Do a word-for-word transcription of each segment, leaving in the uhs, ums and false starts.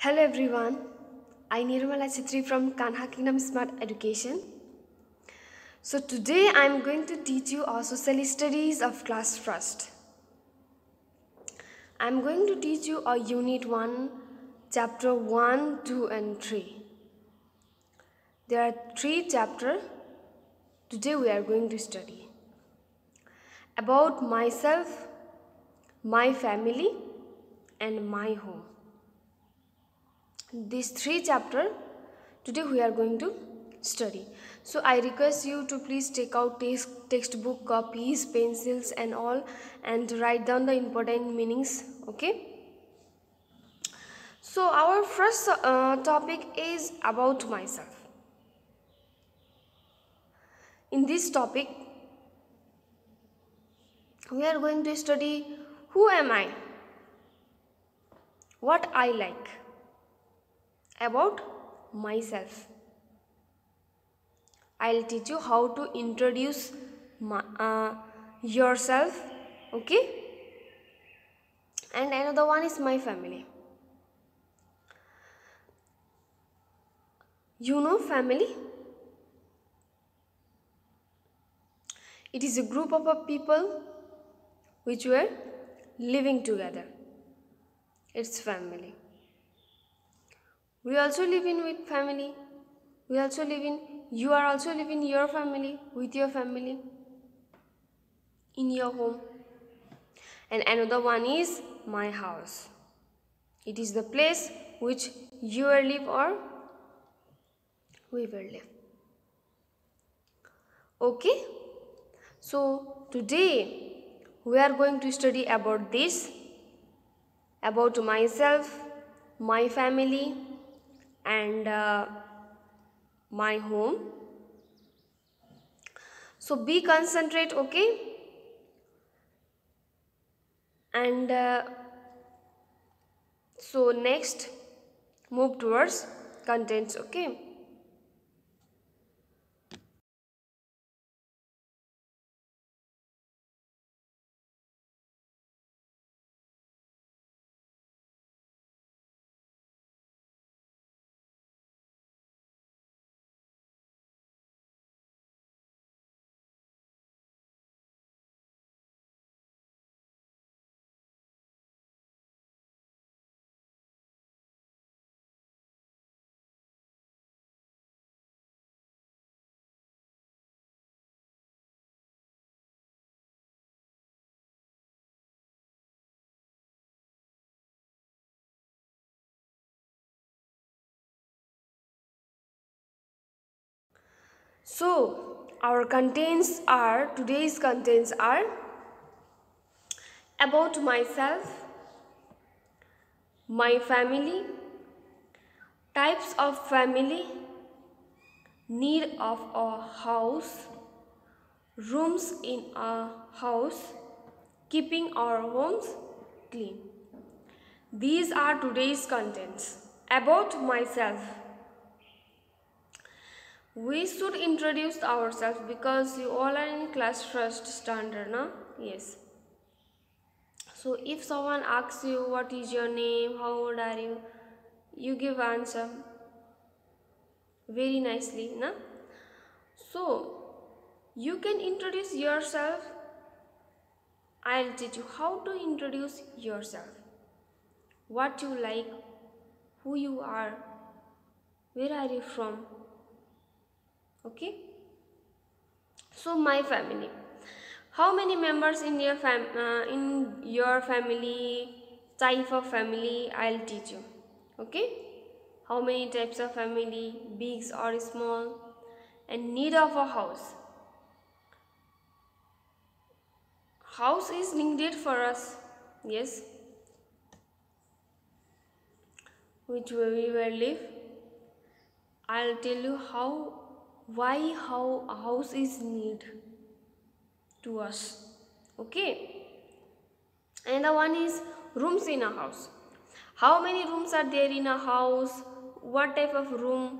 Hello everyone, I Nirmala Chitri from Kanha Kingdom Smart Education. So today I am going to teach you our social studies of class first. I am going to teach you our unit one, chapter one, two and three. There are three chapters today we are going to study. About myself, my family and my home. These three chapters today we are going to study. So I request you to please take out text, textbook copies, pencils and all and write down the important meanings. Okay. So our first uh, topic is about myself. In this topic we are going to study who am I, what I like, about myself. I'll teach you how to introduce my, uh, yourself, okay? And another one is my family. You know family? It is a group of people which were living together. It's family. We also live in with family. We also live in, you are also living your family, with your family, in your home. And another one is my house. It is the place which you will live or we will live. Okay? So today we are going to study about this, about myself, my family and uh, my home. So be concentrate, okay? And uh, so next move towards contents, okay? So our contents are, today's contents are about myself, my family, types of family, need of a house, rooms in a house, keeping our homes clean. These are today's contents. About myself. We should introduce ourselves because you all are in class first standard, na? Yes. So if someone asks you what is your name, how old are you, you give answer very nicely, na? So you can introduce yourself. I'll teach you how to introduce yourself. What you like, who you are, where are you from, okay? So my family. How many members in your fam uh, in your family, type of family, I'll teach you, okay? How many types of family, big or small, and need of a house. House is needed for us, yes, which we will live. I'll tell you how, why, how a house is need to us, okay? And the one is rooms in a house. How many rooms are there in a house? What type of room?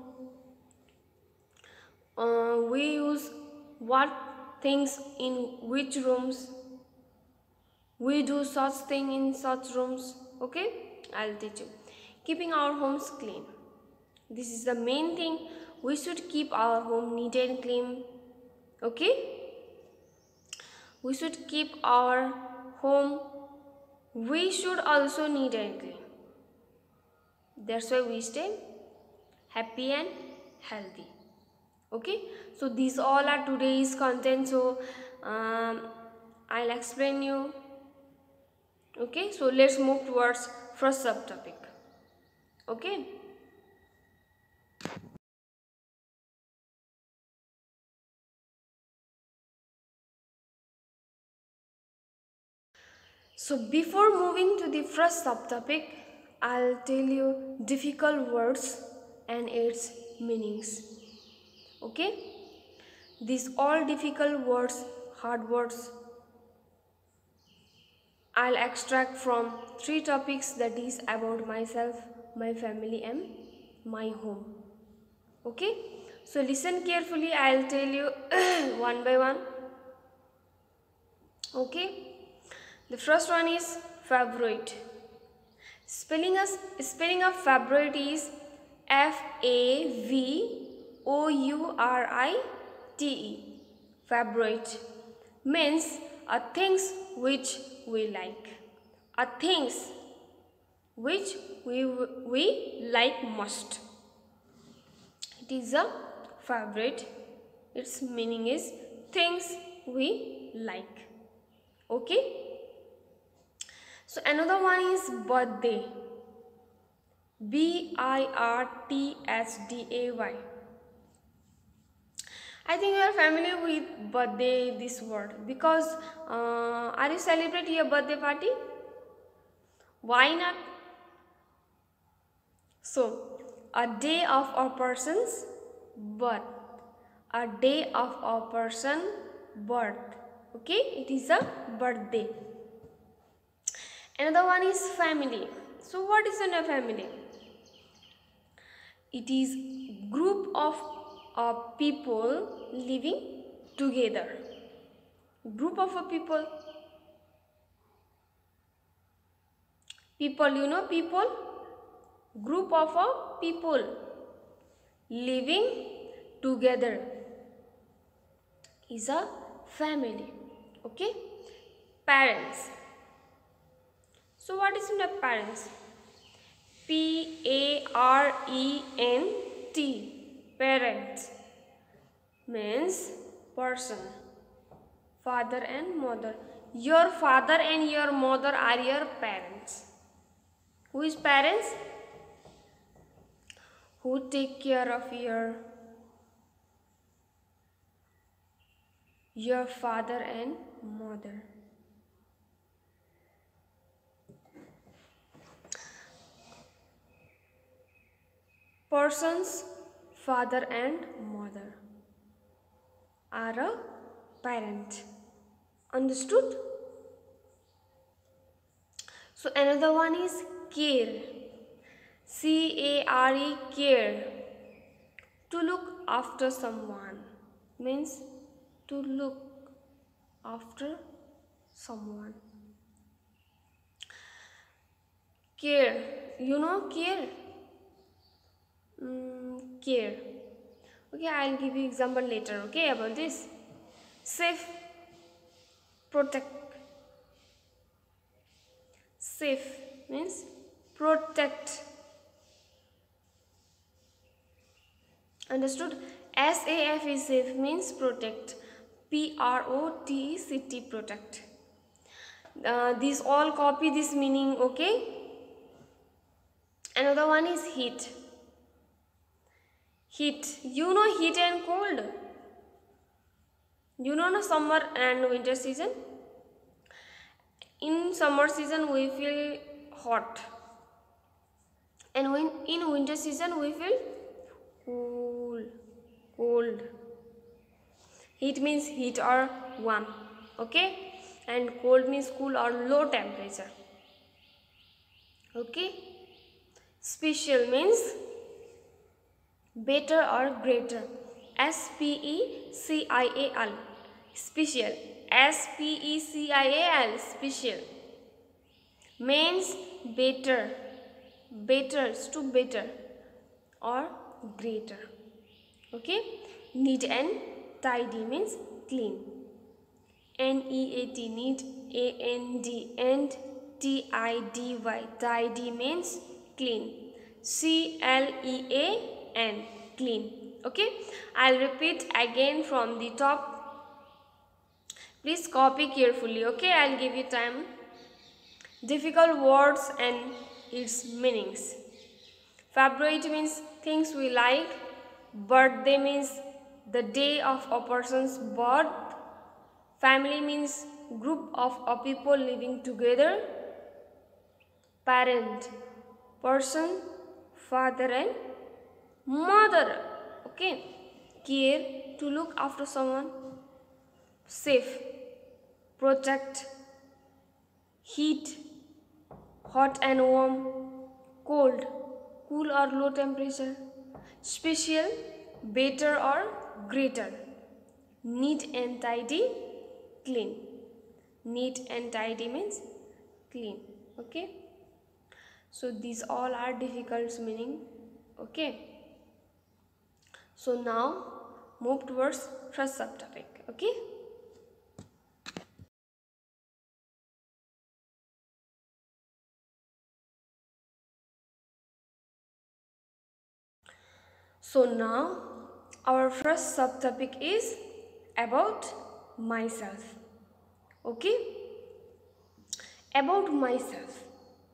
Uh, we use what things in which rooms? We do such thing in such rooms, okay? I'll teach you. keeping our homes clean. This is the main thing. We should keep our home neat and clean. Okay? We should keep our home. We should also neat and clean. That's why we stay happy and healthy. Okay? So these all are today's content. So um, I'll explain you. Okay? So let's move towards first subtopic. Okay? So before moving to the first subtopic, I'll tell you difficult words and its meanings. Okay? These all difficult words, hard words, I'll extract from three topics, that is about myself, my family and my home. Okay? So listen carefully, I'll tell you one by one. Okay? The first one is favorite. Spelling, us, spelling of favorite is F A V O U R I T E. Favorite means a things which we like. A things which we, we like most. It is a favorite. Its meaning is things we like. Okay? So another one is birthday. B I R T S D A Y. I think you are familiar with birthday, this word, because uh, are you celebrating your birthday party? Why not? So, a day of a person's birth. A day of a person birth. Okay, it is a birthday. Another one is family. So what is in a family? It is group of uh, people living together. Group of a people. People, you know people? Group of a people living together is a family. Okay? Parents. So what is in the parents? P A R E N T. Parents means person. Father and mother. Your father and your mother are your parents. Who is parents? Who take care of your your father and mother. Persons, father and mother are a parent. Understood? So another one is care. C A R E, care. To look after someone means to look after someone. Care. You know care? Mm, care. Okay, I'll give you example later, okay, about this. Safe, protect. Safe means protect. Understood? S A F is safe means protect. P R O T E C T, protect. Uh, these all copy this meaning, okay? Another one is heat. Heat. You know heat and cold. You know no summer and winter season. In summer season we feel hot, and when in winter season we feel cool, cold. Heat means heat or warm, okay, and cold means cool or low temperature. Okay. Special means better or greater. S P E C I A L. Special. S P E C I A L. Special means better, better is to better or greater. Okay, neat and tidy means clean. N E A T, neat, A N D, and T I D Y, tidy means clean. C L E A N, clean. Okay, I'll repeat again from the top. Please copy carefully. Okay, I'll give you time. Difficult words and its meanings. Favorite means things we like. Birthday means the day of a person's birth. Family means group of a people living together. Parent, person, father and mother. Okay. Care, to look after someone. Safe, protect. Heat, hot and warm. Cold, cool or low temperature. Special, better or greater. Neat and tidy, clean. Neat and tidy means clean. Okay, so these all are difficult meaning. Okay, so now move towards first subtopic. Okay, so now our first subtopic is about myself. Okay, about myself.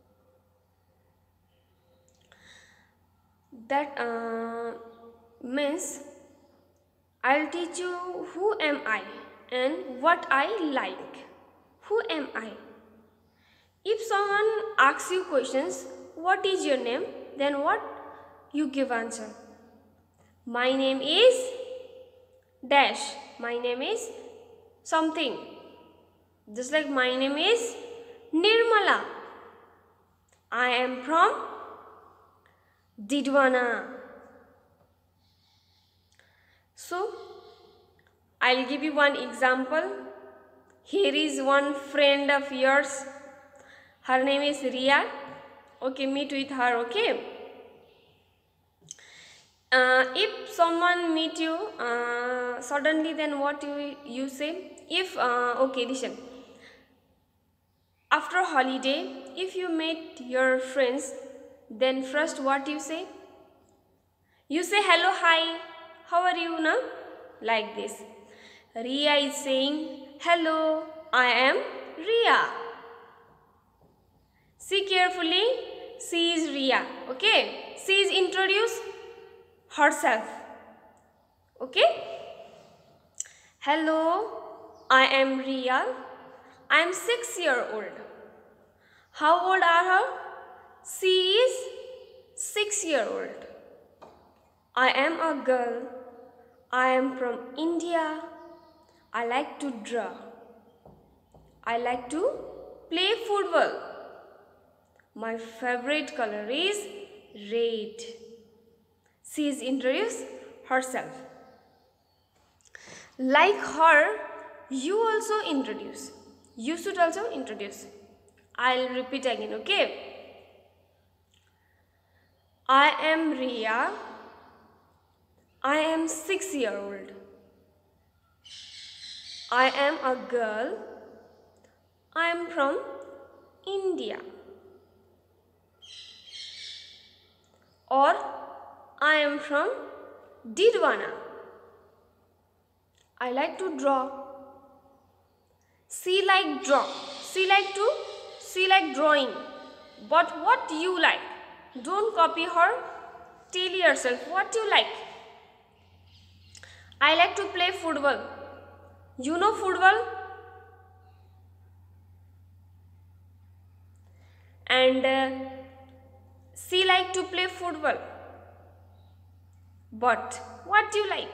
That uh, means I'll teach you who am I and what I like. Who am I? If someone asks you questions, what is your name? Then what you give answer? My name is dash. My name is something. Just like my name is Nirmala. I am from Didwana. So, I'll give you one example. Here is one friend of yours. Her name is Ria. Okay, meet with her, okay? Uh, if someone meet you uh, suddenly, then what you, you say? If, uh, okay, listen. After holiday, if you meet your friends, then first what you say? You say hello, hi, how are you now? Like this. Ria is saying, hello, I am Ria. See carefully, she is Ria, okay? She is introduced herself, okay? Hello, I am Ria. I am six year old. How old are her? She is six year old. I am a girl. I am from India. I like to draw. I like to play football. My favorite color is red. She is introduced herself. Like her, you also introduce. You should also introduce. I'll repeat again, okay? I am Ria. I am six year old. I am a girl. I am from India. Or I am from Didwana. I like to draw. She like draw. She like to, she like drawing. But what you like? Don't copy her. Tell yourself what you like. I like to play football. You know football? And uh, she like to play football. But what do you like?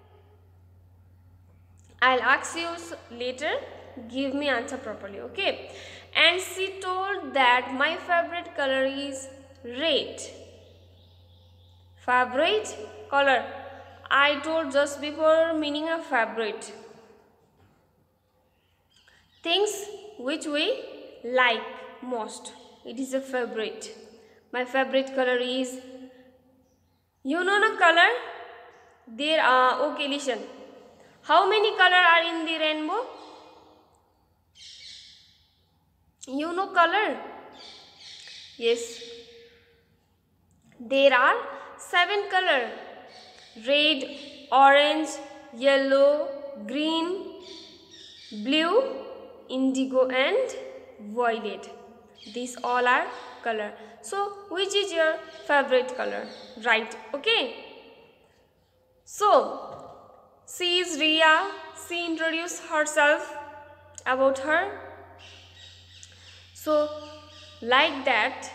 I'll ask you later. Give me answer properly, okay? And she told that my favorite color is red. Favorite color. I told just before meaning of favorite. Things which we like most. It is a favorite. My favorite color is, you know the color? There are, okay, listen. How many color are in the rainbow? You know color? Yes. There are seven color. Red, orange, yellow, green, blue, indigo and violet. These all are color. So which is your favorite color? Right, okay. So she is Ria. She introduced herself about her. So like that,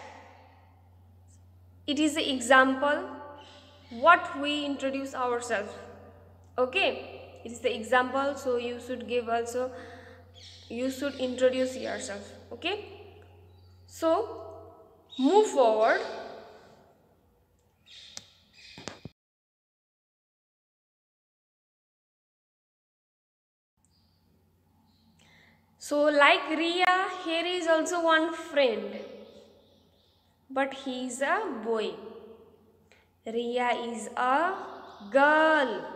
it is the example what we introduce ourselves. Okay, it is the example, so you should give also, you should introduce yourself. Okay, so move forward. So like Ria, here is also one friend, but he is a boy. Ria is a girl.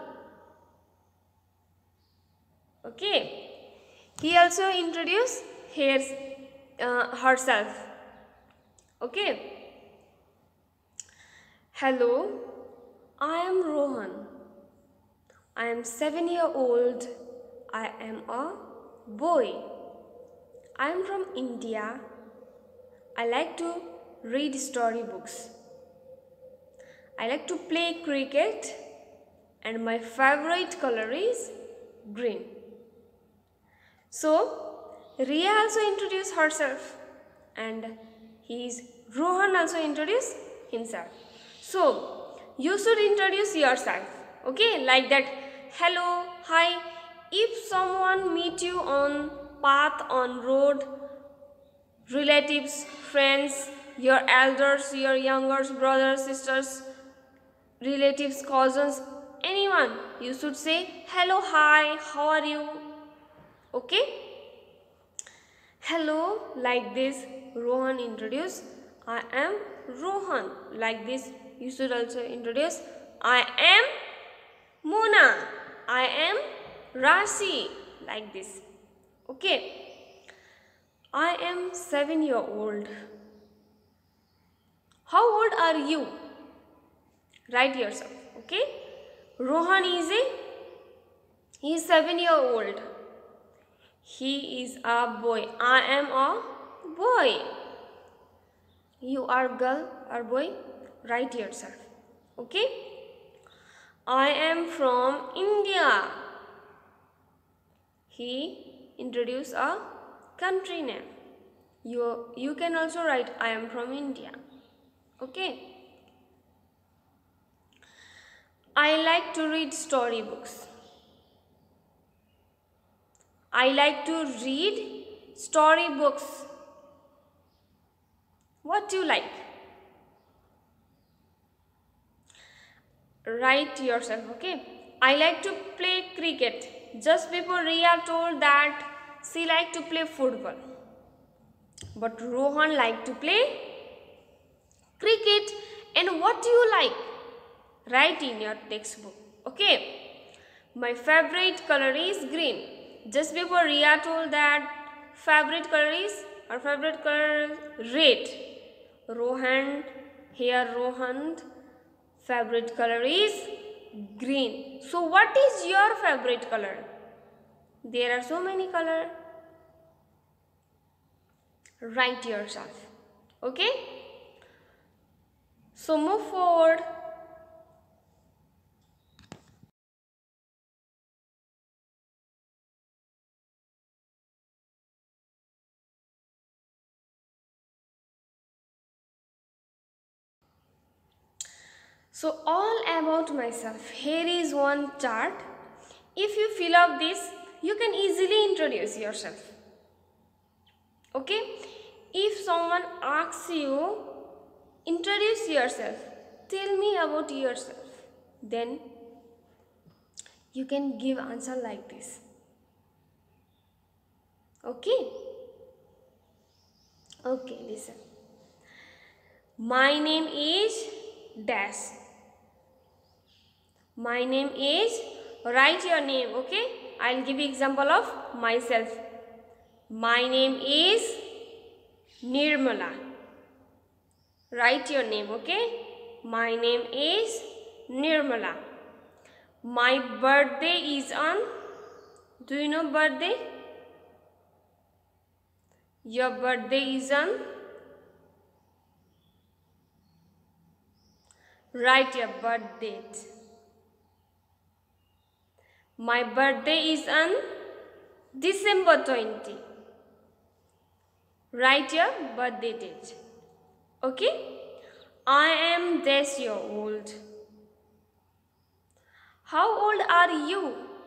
Okay, he also introduced his, uh, herself. Okay, hello, I am Rohan. I am seven year old. I am a boy. I am from India. I like to read storybooks. I like to play cricket and my favorite color is green. So Ria also introduced herself and he is Rohan also introduced himself. So you should introduce yourself. Okay, like that. Hello, hi. If someone meet you on path, on road, relatives, friends, your elders, your younger brothers, sisters, relatives, cousins, anyone, you should say hello, hi, how are you? Okay, hello, like this Rohan introduce, I am Rohan. Like this you should also introduce, I am Mona, I am Rashi. Like this. Okay, I am seven year old. How old are you? Write yourself. Okay, Rohan is a, he is seven year old. He is a boy. I am a boy. You are girl or boy? Write yourself. Okay, I am from India. He introduced a country name. You, you can also write I am from India. Okay, I like to read storybooks. I like to read storybooks. What do you like? Write yourself. Okay, I like to play cricket. Just before Ria told that she liked to play football, but Rohan liked to play cricket. And what do you like? Write in your textbook. Okay, my favorite color is green. Just before Ria told that favorite color is, her favorite color is red. Rohan, here Rohan favorite color is green. So what is your favorite color? There are so many colors. Write yourself. Okay, so move forward. So all about myself. Here is one chart. If you fill up this, you can easily introduce yourself. Okay, if someone asks you, introduce yourself, tell me about yourself, then you can give answer like this. Okay, okay, listen. My name is dash. My name is, write your name, okay? I'll give you example of myself. My name is Nirmala. Write your name, okay? My name is Nirmala. My birthday is on, do you know birthday? Your birthday is on, write your birth date. My birthday is on December twentieth. Write your birthday date. Okay? I am this year old. How old are you?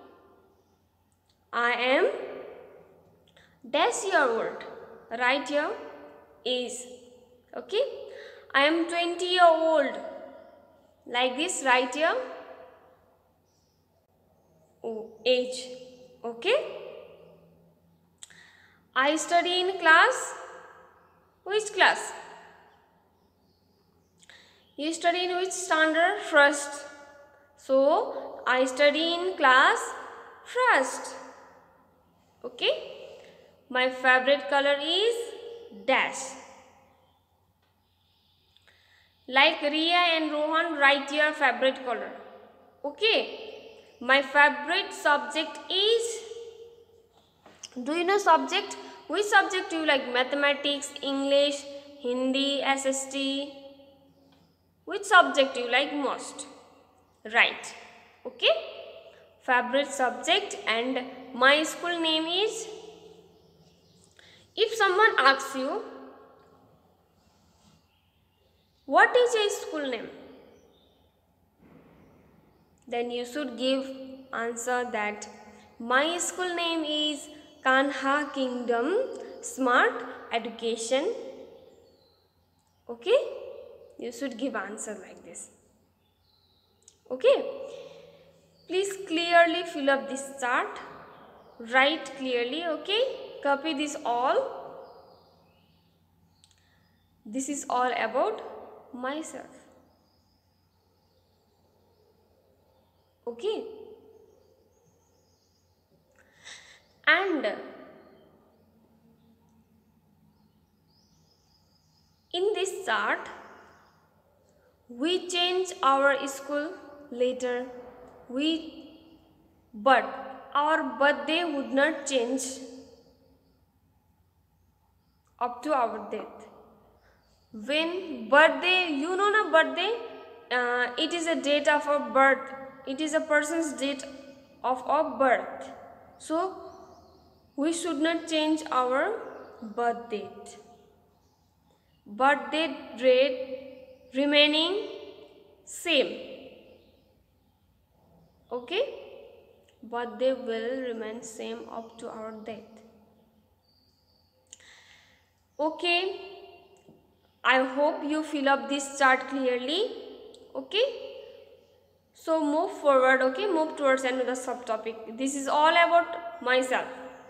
I am this year old. Write your age. Okay? I am twenty year old. Like this, write your age. Okay? I study in class. Which class? You study in which standard? First. So, I study in class first. Okay? My favorite color is dash. Like Riya and Rohan, write your favorite color. Okay? My favorite subject is, do you know subject? Which subject do you like? Mathematics, English, Hindi, S S T? Which subject do you like most? Right. Okay? Favorite subject. And my school name is, if someone asks you, what is your school name? Then you should give answer that my school name is Kanha Kingdom Smart Education. Okay? You should give answer like this. Okay? Please clearly fill up this chart. Write clearly, okay? Copy this all. This is all about myself. Okay? And in this chart, we change our school later. We, but our birthday would not change up to our death. When birthday, you know na birthday, uh, it is a date of a birth. It is a person's date of a birth. So, we should not change our birth date. Birth date rate remaining same. Okay? Birthday will remain same up to our death. Okay? I hope you fill up this chart clearly. Okay? So move forward, okay? Move towards another subtopic. This is all about myself.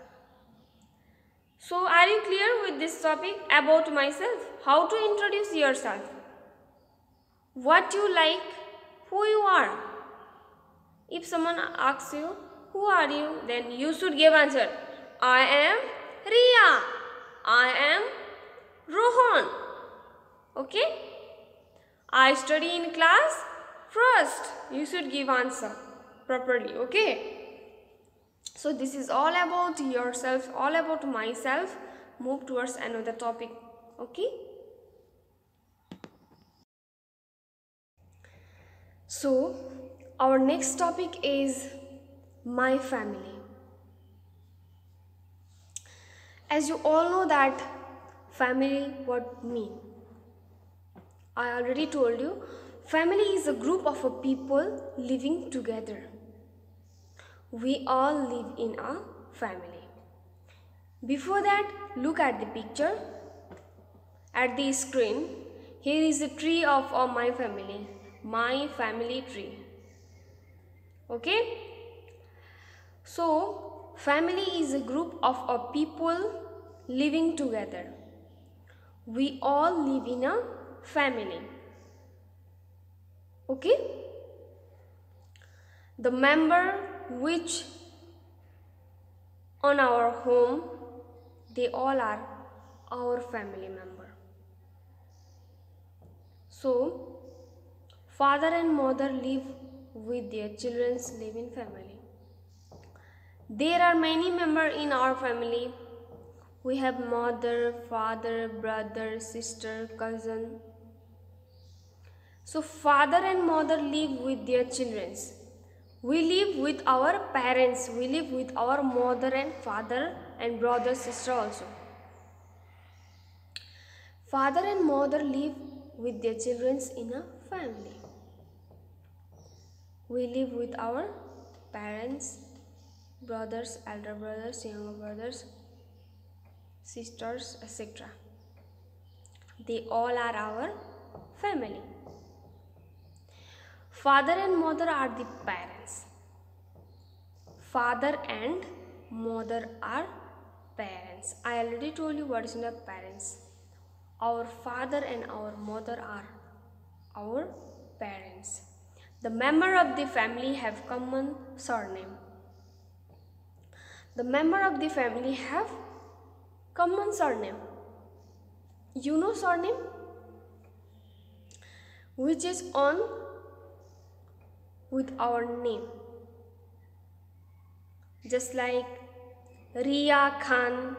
So are you clear with this topic about myself? How to introduce yourself? What you like? Who you are? If someone asks you, who are you? Then you should give answer. I am Riya. I am Rohan. Okay? I study in class first. You should give answer properly. Okay? So this is all about yourself, all about myself. Move towards another topic. Okay? So our next topic is my family. As you all know that family what mean. I already told you, family is a group of a people living together. We all live in a family. Before that, look at the picture at the screen. Here is a tree of uh, my family, my family tree. Okay? So, family is a group of uh, people living together. We all live in a family. Okay? The member which on our home, they all are our family member. So, father and mother live with their children's live in family. There are many members in our family. We have mother, father, brother, sister, cousin. So father and mother live with their children. We live with our parents. We live with our mother and father and brother, sister also. Father and mother live with their children in a family. We live with our parents, brothers, elder brothers, younger brothers, sisters, et cetera. They all are our family. Father and mother are the parents. Father and mother are parents. I already told you what is the parents. Our father and our mother are our parents. The member of the family have common surname. The member of the family have common surname. You know surname? Which is on with our name. Just like Riya Khan.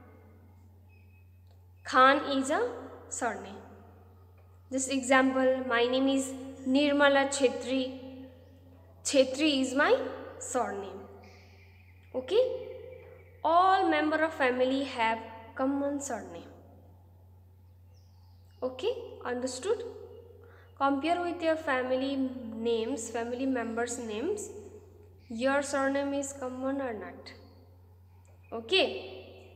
Khan is a surname. This example, my name is Nirmala Chetri. Chetri is my surname. Okay? All member of family have common surname. Okay? Understood? Compare with your family names, family members' names. Your surname is common or not? Okay?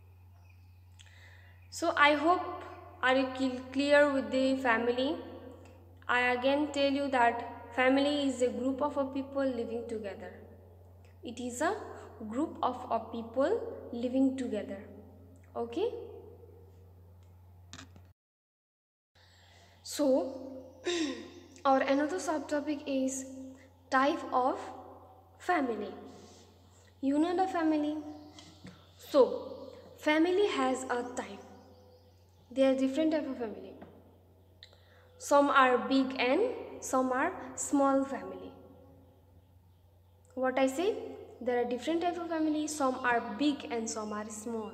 So I hope are you clear with the family? I again tell you that family is a group of a people living together. It is a group of a people living together. Okay? So our another subtopic is type of family. You know the family? So family has a type. There are different type of family. Some are big and some are small family. What I say? There are different type of family. Some are big and some are small.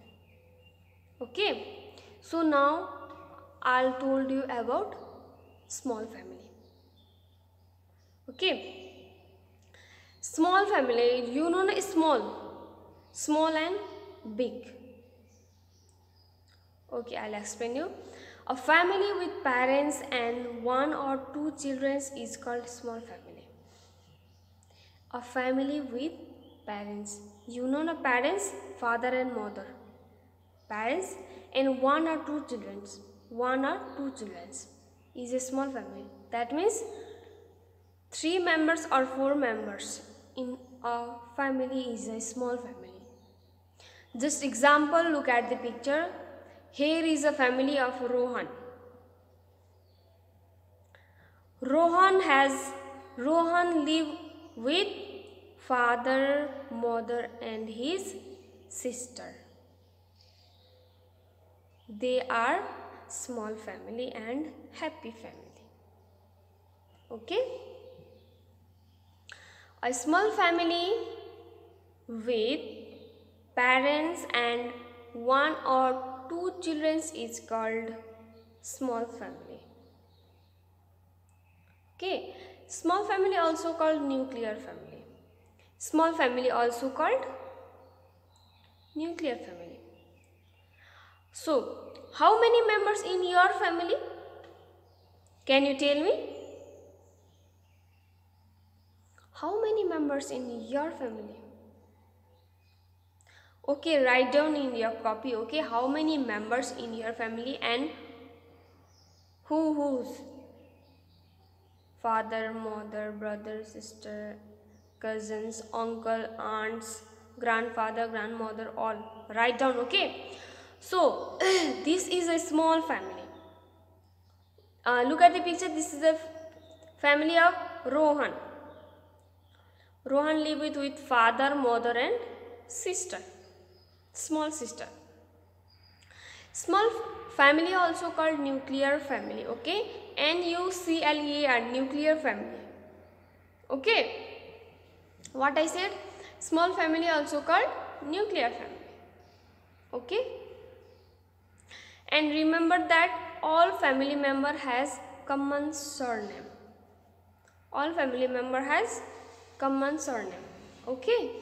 Okay. So now I'll told you about small family. Okay. Small family, you know small. Small and big. Okay, I'll explain you. A family with parents and one or two children is called small family. A family with parents. You know the parents, father and mother. Parents and one or two children. One or two children is a small family. That means three members or four members in a family is a small family. Just example, look at the picture. Here is a family of Rohan. Rohan has Rohan live with father, mother and his sister. They are small family and happy family. Okay? A small family with parents and one or two children is called small family. Okay, small family also called nuclear family. Small family also called nuclear family. So, how many members in your family? Can you tell me? How many members in your family? Okay, write down in your copy, okay, how many members in your family and who whose? Father, mother, brother, sister, cousins, uncle, aunts, grandfather, grandmother, all. Write down, okay. So, this is a small family. Uh, look at the picture. This is the family of Rohan. Rohan live with, with father, mother and sister, small sister. Small family also called nuclear family. Okay, N U C L E A R, nuclear family. Okay, what I said, small family also called nuclear family. Okay, and remember that all family member has common surname. All family member has common surname. Okay.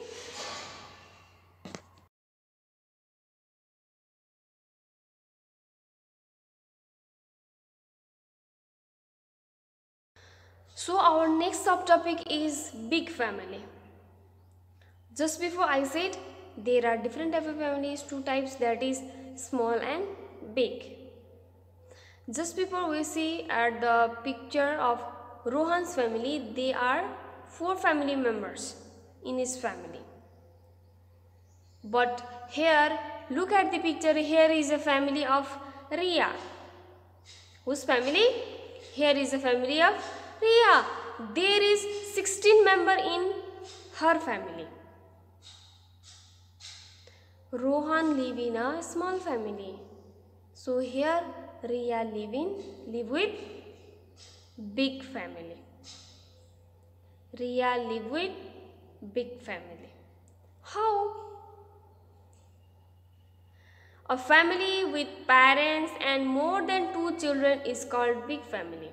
So our next subtopic is big family. Just before I said there are different type of families, two types, that is small and big. Just before we see at the picture of Rohan's family, there are four family members in his family. But here, look at the picture, here is a family of Riya. Whose family? Here is a family of Riya. There is sixteen member in her family. Rohan live in a small family. So here Riya live in live with big family. Riya live with big family. How? A family with parents and more than two children is called big family.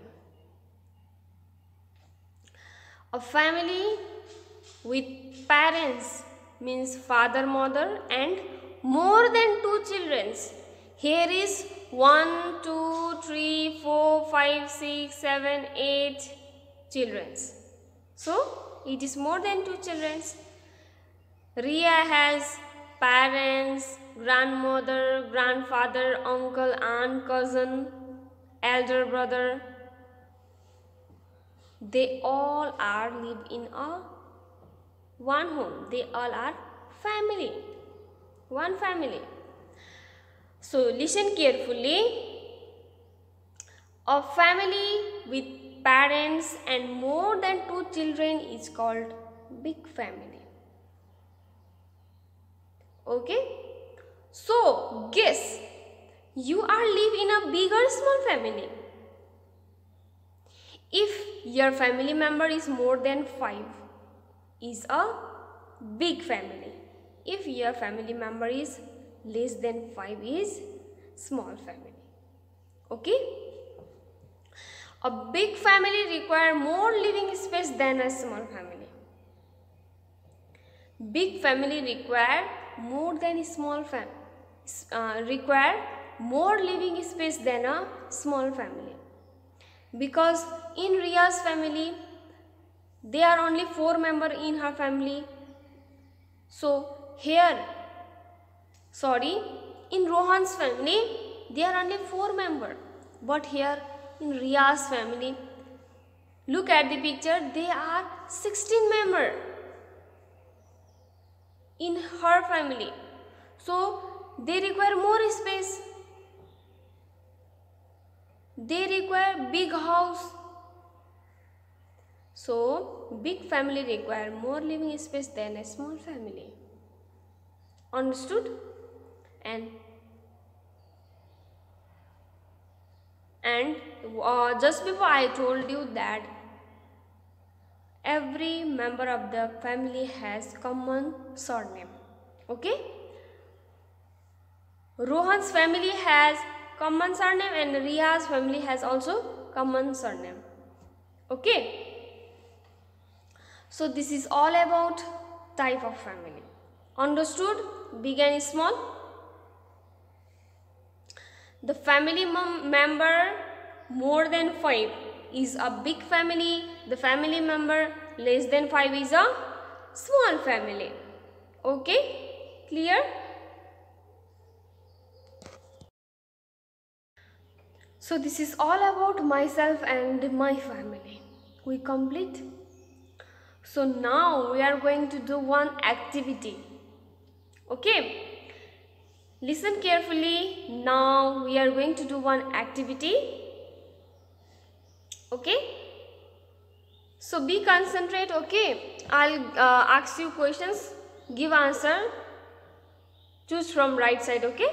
A family with parents means father, mother and more than two children. Here is one, two, three, four, five, six, seven, eight children. So it is more than two children. Riya has parents, grandmother, grandfather, uncle, aunt, cousin, elder brother. They all are live in a one home. They all are family. One family. So listen carefully. A family with parents and more than two children is called big family. Okay? So guess, you are live in a big or small family? If your family member is more than five, is a big family. If your family member is less than five, is small family. Okay? A big family require more living space than a small family. Big family require more than a small family. Uh, require more living space than a small family. Because in Riya's family, there are only four members in her family. So here, sorry, in Rohan's family, there are only four members. But here in Riya's family, look at the picture, there are sixteen members in her family. So they require more space. They require big house. So big family require more living space than a small family. Understood? And and uh, just before I told you that every member of the family has common surname. Okay? Rohan's family has common surname and Riya's family has also common surname. Okay? So this is all about type of family. Understood? Big and small. The family member more than five is a big family. The family member less than five is a small family. Okay? Clear? So this is all about myself and my family. We complete. So now we are going to do one activity. Okay? Listen carefully. Now we are going to do one activity. Okay, so be concentrate. Okay, I'll uh, ask you questions, give answer, choose from right side. Okay,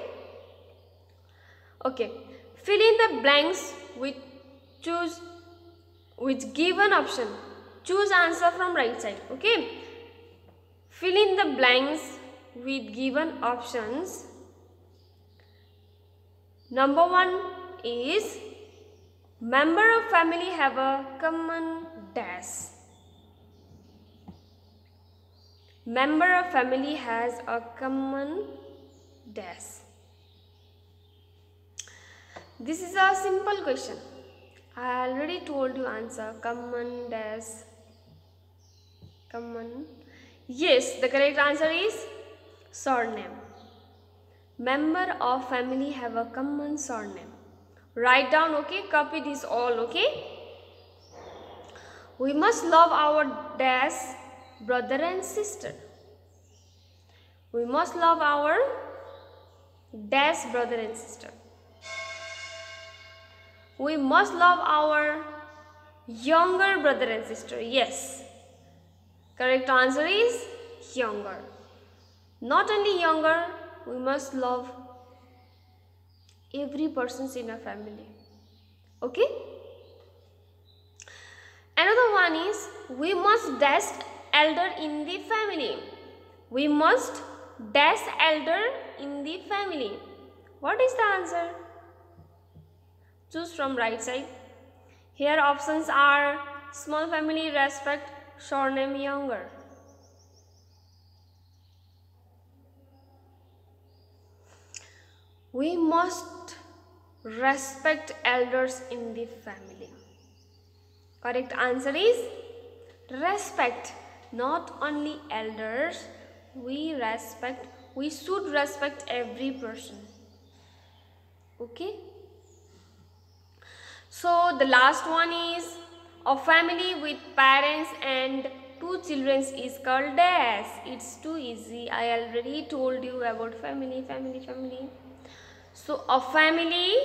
okay, fill in the blanks with choose with given option. Choose answer from right side. Okay, fill in the blanks with given options. Number one is member of family have a common dash. Member of family has a common dash. This is a simple question. I already told you answer. Common dash. Common. Yes, the correct answer is surname. Member of family have a common surname. Write down, okay? Copy this all, okay? We must love our dash brother and sister. We must love our dash brother and sister. We must love our younger brother and sister. Yes. Correct answer is younger. Not only younger, we must love every person in our family. Okay? Another one is we must dash elder in the family. We must dash elder in the family. What is the answer? Choose from right side. Here options are small family, respect, surname, younger. We must respect elders in the family. Correct answer is respect. Not only elders, we respect, we should respect every person. Okay? So the last one is a family with parents and two children is called dash. It's too easy. I already told you about family, family, family. So a family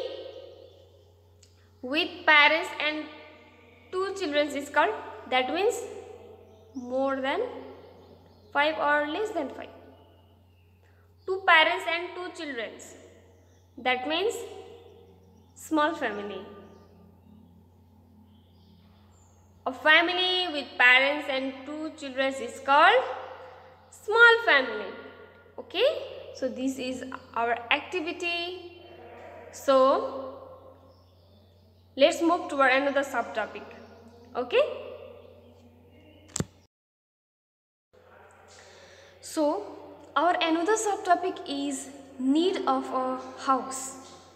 with parents and two children is called, that means more than five or less than five. Two parents and two children, that means small family. A family with parents and two children is called small family. Okay, so this is our activity. So let's move to our another subtopic. Okay, so our another subtopic is need of a house.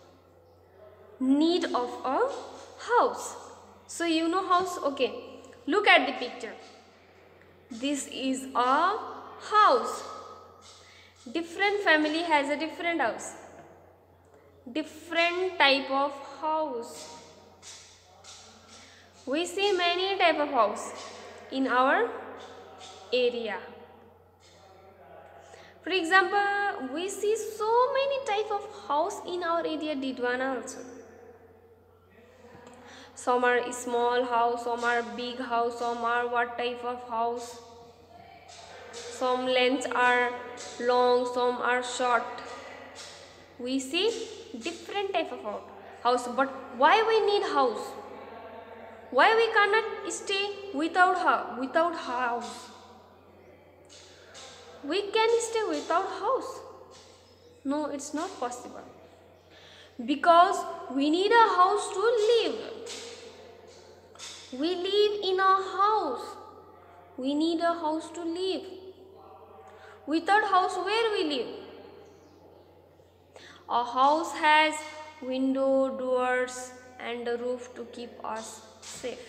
Need of a house. So you know house. Okay, look at the picture. This is a house. Different family has a different house. Different type of house. We see many type of house in our area. For example, we see so many type of house in our area, Didwana also. Some are small house, some are big house, some are what type of house. Some lengths are long, some are short. We see different type of house. But why we need house? Why we cannot stay without house? Without house, we can stay without house. No, it's not possible. Because we need a house to live. We live in a house. We need a house to live. Without house, where we live? A house has window, doors and a roof to keep us safe.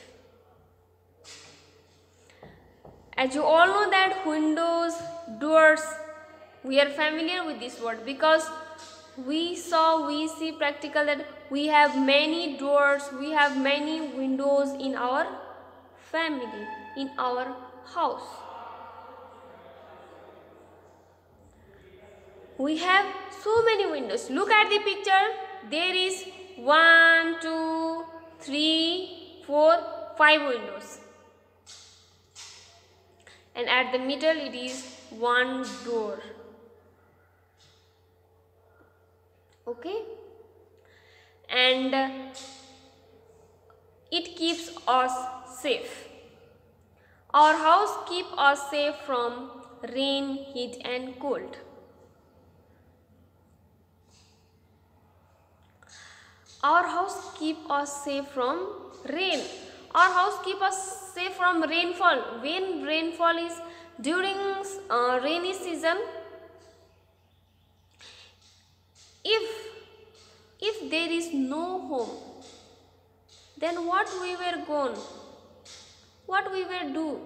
As you all know that windows, doors, we are familiar with this word because we saw, we see practical that we have many doors, we have many windows in our family, in our house. We have so many windows. Look at the picture. There is one, two, three, four, five windows. And at the middle it is one door. Okay, and uh, it keeps us safe. Our house keeps us safe from rain, heat and cold. Our house keeps us safe from rain. Our house keeps us safe from rainfall. When rainfall is during uh, rainy season, if if there is no home, then what we were gone? What we will do?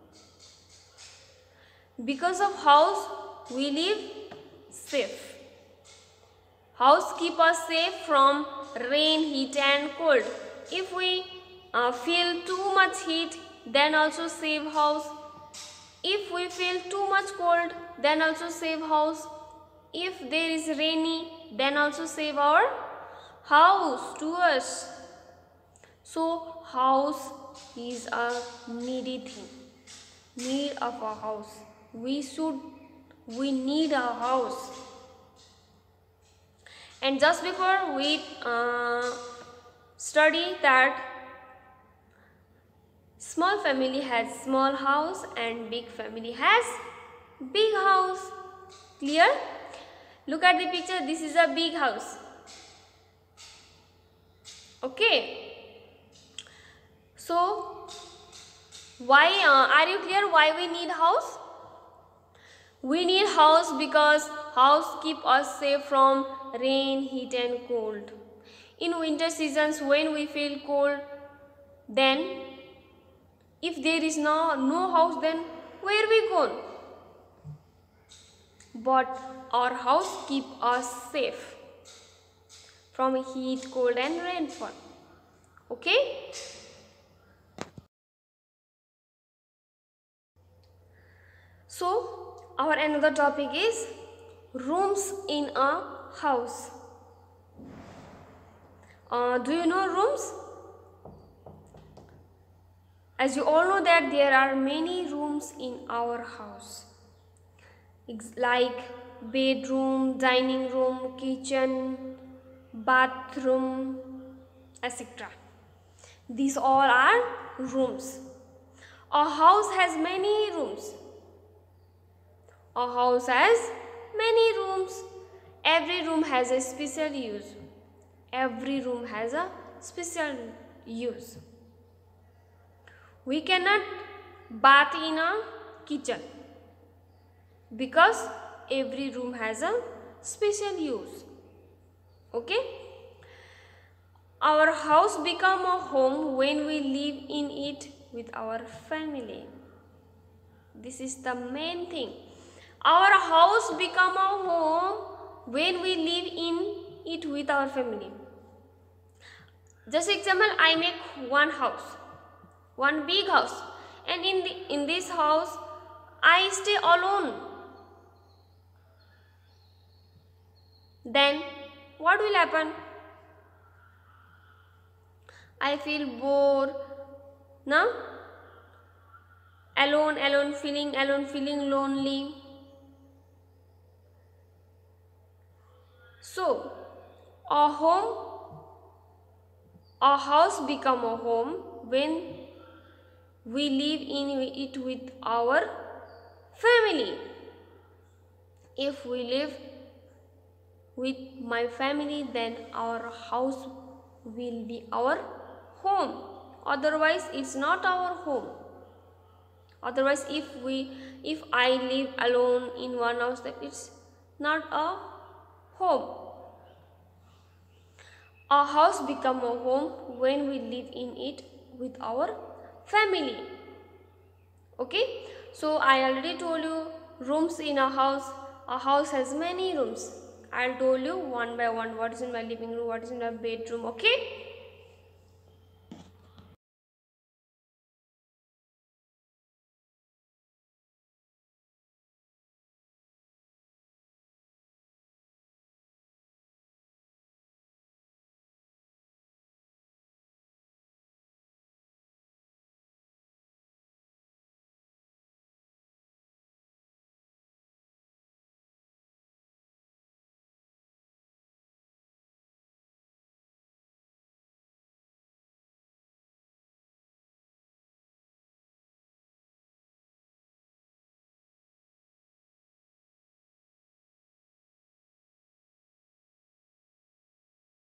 Because of house, we live safe. House keep us safe from rain, heat and cold. If we uh, feel too much heat, then also save house. If we feel too much cold, then also save house. If there is rainy, then also save our house to us. So house is a needy thing. Need of a house. We should, we need a house. And just before we uh, study that small family has small house and big family has big house. Clear? Look at the picture. This is a big house. Okay. So, why uh, are you clear why we need house? We need house because house keep us safe from rain, heat and cold. In winter seasons when we feel cold, then if there is no, no house, then where we go? But our house keep us safe from heat, cold and rainfall. Okay? So, our another topic is rooms in a house. Uh, do you know rooms? As you all know that there are many rooms in our house. It's like bedroom, dining room, kitchen, bathroom, et cetera. These all are rooms. A house has many rooms. A house has many rooms. Every room has a special use. Every room has a special use. We cannot bath in a kitchen because every room has a special use. Okay? Our house become a home when we live in it with our family. This is the main thing. Our house become a home when we live in it with our family. Just example, I make one house, one big house, and in the, in this house I stay alone. Then what will happen? I feel bored, no? Alone, alone, feeling alone, feeling lonely. So, a home, a house become a home when we live in it with our family. If we live with my family, then our house will be our home. Otherwise, it's not our home. Otherwise, if we, if I live alone in one house, then it's not a home. A house become a home when we live in it with our family. Okay? So, I already told you rooms in a house. A house has many rooms. I'll tell you one by one what is in my living room, what is in my bedroom. Okay?